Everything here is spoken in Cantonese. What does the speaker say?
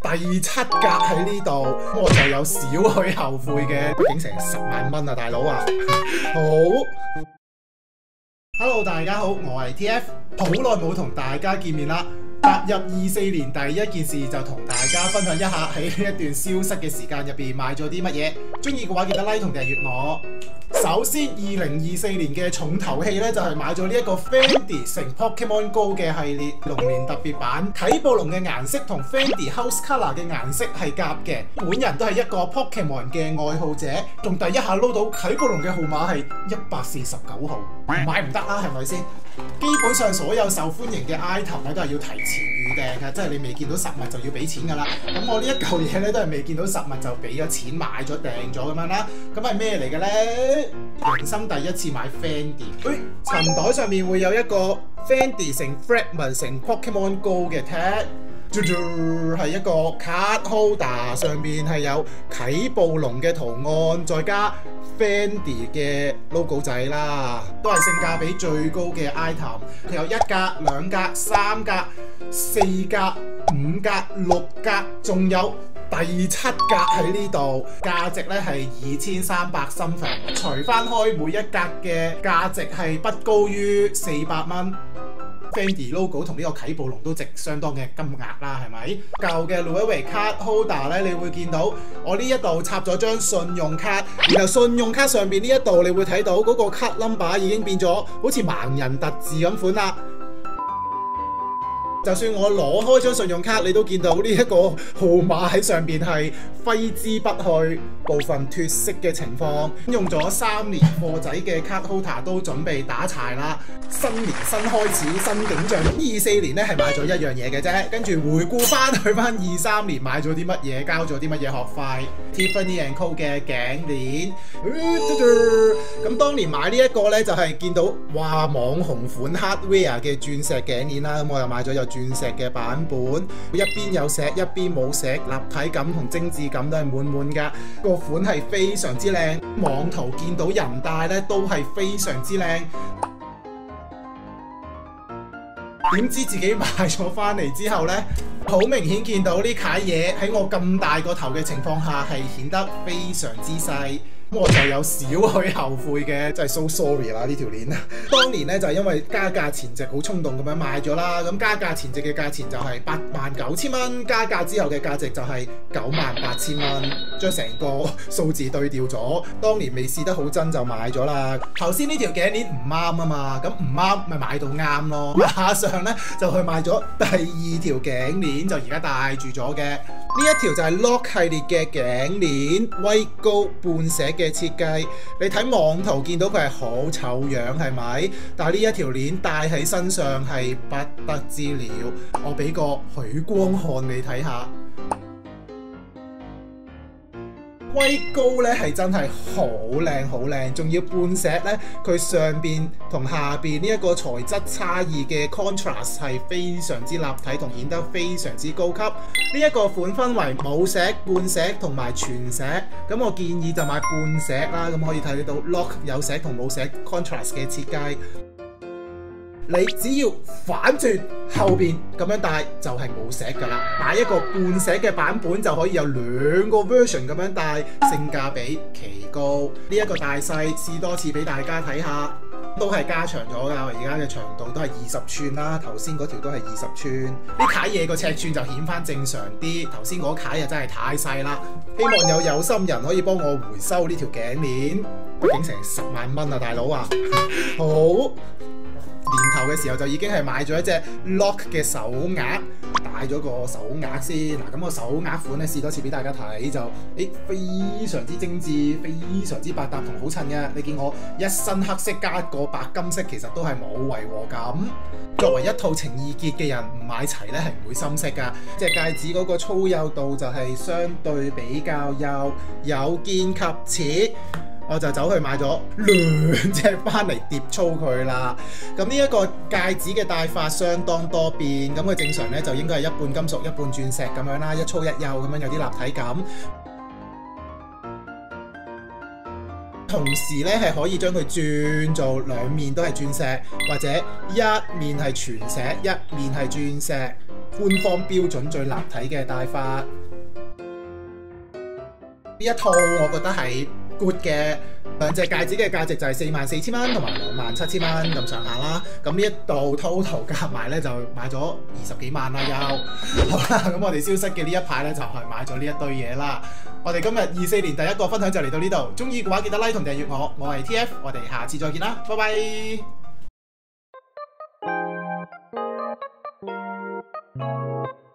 第7格喺呢度，我就有少許後悔嘅，畢竟成10萬蚊啊，大佬啊！好 ，Hello 大家好，我係 TF， 好耐冇同大家見面啦。踏入24年第一件事就同大家分享一下喺呢一段消失嘅時間入邊買咗啲乜嘢。中意嘅話記得 like 同訂閱我。首先2024年嘅重頭戲呢，就係買咗呢一個 Fendi 成 Pokemon Go 嘅系列龍年特別版，啟暴龍嘅顏色同 Fendi House Color 嘅顏色係夾嘅。本人都係一個 Pokemon 嘅愛好者，仲第一下撈到啟暴龍嘅號碼係149號，買唔得啦，係咪先？基本上所有受歡迎嘅 item 咧都係要提前預訂嘅，即係你未見到實物就要俾錢㗎啦。咁我呢一嚿嘢咧都係未見到實物就俾咗錢買咗訂咗咁樣啦。咁係咩嚟嘅咧？人生第一次買 Fendi，塵袋上面會有一個 Fendi 成 Fragment 成 Pokemon Go 嘅 tag， 係一個 card holder， 上面係有啟暴龍嘅圖案，再加 Fendi 嘅 logo 仔啦，都係性價比最高嘅 item。佢有1格、2格、3格、4格、5格、6格，仲有第7格喺呢度，價值咧係2300something，除翻開每一格嘅價值係不高於400蚊。Fendi logo 同呢個啟暴龍都值相當嘅金額啦，係咪？舊嘅 Louis card holder 咧，你會見到我呢一度插咗張信用卡，然後信用卡上邊呢一度你會睇到嗰個 card number 已經變咗好似盲人特字咁款啦。就算我攞開張信用卡，你都見到呢一個號碼喺上邊係揮之不去，部分脫色嘅情況。用咗3年貨仔嘅 card holder 都準備打柴啦。新年新開始，新景象。24年咧係買咗一樣嘢嘅啫，跟住回顧翻去翻23年買咗啲乜嘢，交咗啲乜嘢學費。Tiffany & Co 嘅頸鏈，咁當年買呢一個咧就係見到哇網紅款 hardware 嘅鑽石頸鏈啦，咁我又買咗有鑽石嘅版本，一邊有石一邊冇石，立體感同精緻感都係滿滿㗎。個款係非常之靚，網圖見到人戴咧都係非常之靚。點知自己買咗翻嚟之後呢，好明顯見到呢啀嘢喺我咁大個頭嘅情況下係顯得非常之細。我就有少許後悔嘅，真係 so sorry 啦呢條鏈。當年咧就係因為加價前夕好衝動咁樣買咗啦，咁加價前夕嘅價錢就係89000蚊，加價之後嘅價值就係98000蚊，將成個數字對調咗。當年未試得好真就買咗啦。頭先呢條頸鏈唔啱啊嘛，咁唔啱咪買到啱咯。馬上咧就去買咗第2條頸鏈，就而家戴住咗嘅。呢一條就係 Lock 系列嘅頸鏈，威高半石嘅設計。你睇網圖見到佢係好醜樣係咪？但係呢一條鏈戴喺身上係不得之了。我俾個許光漢你睇下。威高咧係真係好靚好靚，仲要半石咧，佢上邊同下邊呢一個材質差異嘅 contrast 係非常之立體同顯得非常之高級。呢一個款分為冇石、半石同埋全石，咁我建議就買半石啦。咁可以睇到 lock 有石同冇石 contrast 嘅設計。你只要反轉後邊咁樣戴就係冇石㗎啦，買一個半石嘅版本就可以有2個 version 咁樣戴，性價比奇高。呢一個大細試多次俾大家睇下，都係加長咗㗎。而家嘅長度都係20寸啦，頭先嗰條都係20寸。呢啀嘢個尺寸就顯翻正常啲，頭先嗰啀嘢真係太細啦。希望有心人可以幫我回收呢條頸鏈，畢竟成10萬蚊啊，大佬啊！好。年頭嘅時候就已經係買咗一隻 Lock 嘅手鐲，戴咗個手鐲先。嗱，咁個手鐲款咧試多次俾大家睇，就非常之精緻，非常之百搭同好襯嘅。你見我一身黑色加個白金色，其實都係冇違和感。作為一套情意結嘅人，唔買齊咧係唔會心息㗎。隻戒指嗰個粗幼度就係相對比較幼，有見及此。我就走去買咗2隻翻嚟疊粗佢啦。咁呢一個戒指嘅戴法相當多變，咁佢正常咧就應該係一半金屬一半鑽石咁樣啦，一粗一幼咁樣有啲立體感。同時咧係可以將佢轉做2面都係鑽石，或者一面係全石，一面係鑽石。 官方標準最立體嘅戴法。呢一套我覺得係 good 嘅，兩隻戒指嘅價值就係44,000蚊同埋27,000蚊咁上下啦。咁呢一度 total 夾埋咧就買咗20幾萬啦又。好啦，咁我哋消失嘅呢一排咧就係買咗呢一堆嘢啦。我哋今日24年第一個分享就嚟到呢度，中意嘅話記得 like 同訂閱我，我係 TF， 我哋下次再見啦，拜拜。